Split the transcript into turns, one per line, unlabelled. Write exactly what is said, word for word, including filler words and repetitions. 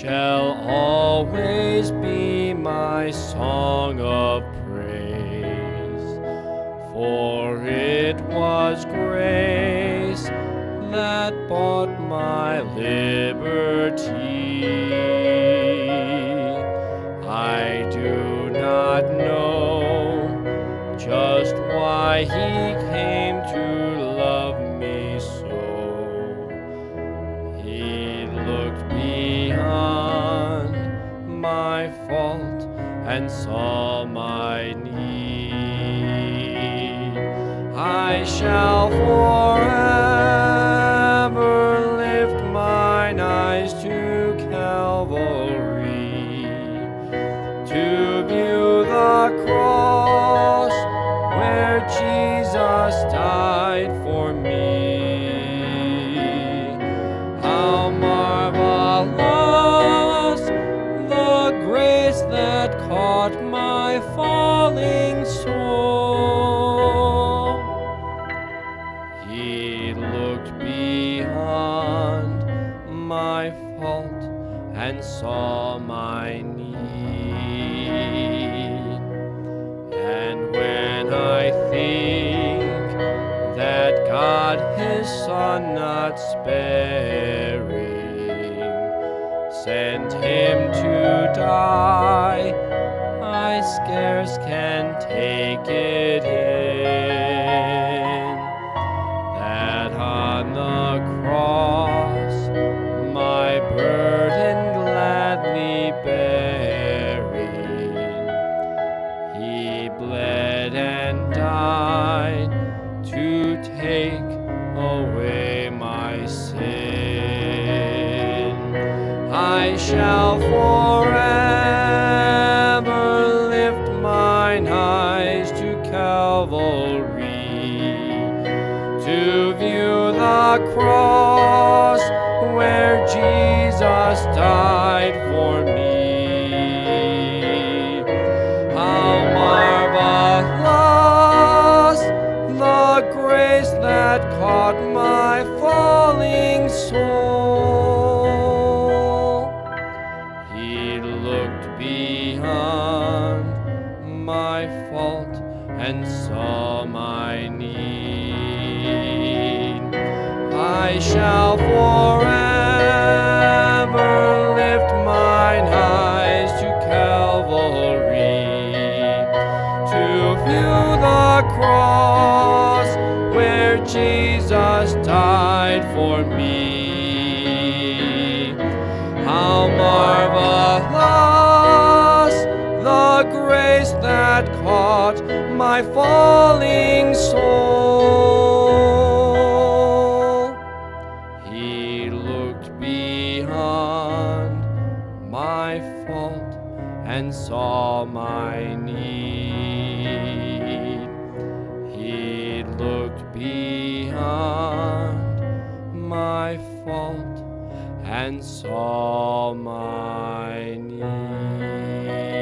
shall always be my song of praise, for it was grace that bought my liberty. I do not know just why he came to love me so. He looked beyond my fault and saw my need. I shall forever lift mine eyes to Calvary, to view the cross where Jesus died for me. How marvelous the grace that caught my falling soul. He looked beyond my fault and saw my need. And when I think that God his Son not sparing sent him to die, I scarce can take it in, that on the cross my burden gladly bearing, he bled and died to take away my sin. I shall forever lift mine eyes to Calvary, to view the cross where Jesus died for me. How marvelous the grace that caught my falling soul. He looked beyond my fault and saw my need. I shall forever lift mine eyes to Calvary, to view the cross where Jesus died for me. How marvelous the grace that caught my falling soul. He looked beyond my fault and saw my need. He looked beyond my fault and saw my need.